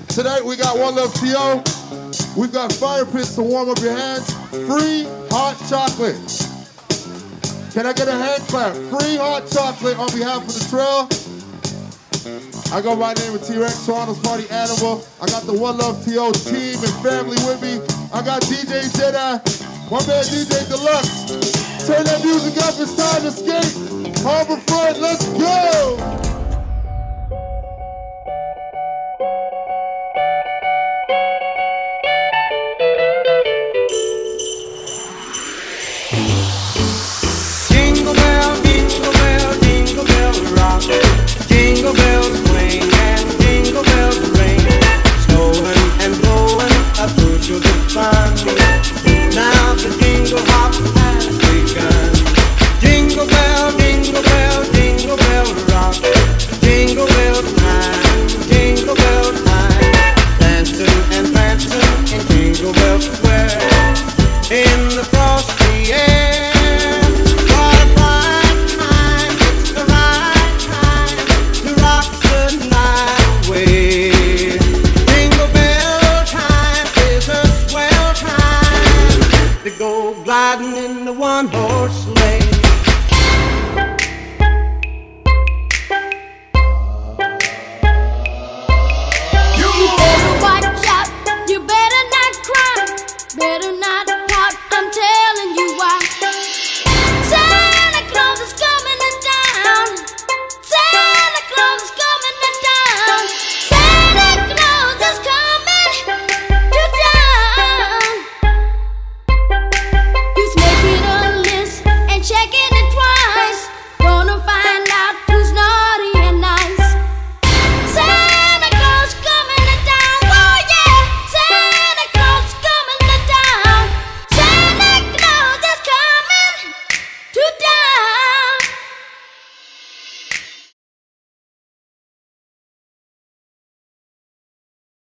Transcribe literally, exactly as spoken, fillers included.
Tonight we got One Love T O. We've got fire pits to warm up your hands. Free hot chocolate. Can I get a hand clap? Free hot chocolate on behalf of the trail. I go by the name of T-Rexxx, Toronto's party animal. I got the One Love T O team and family with me. I got D J Jedi, my man D J Deluxe. Turn that music up, it's time to skate. Harbor Front, let's go!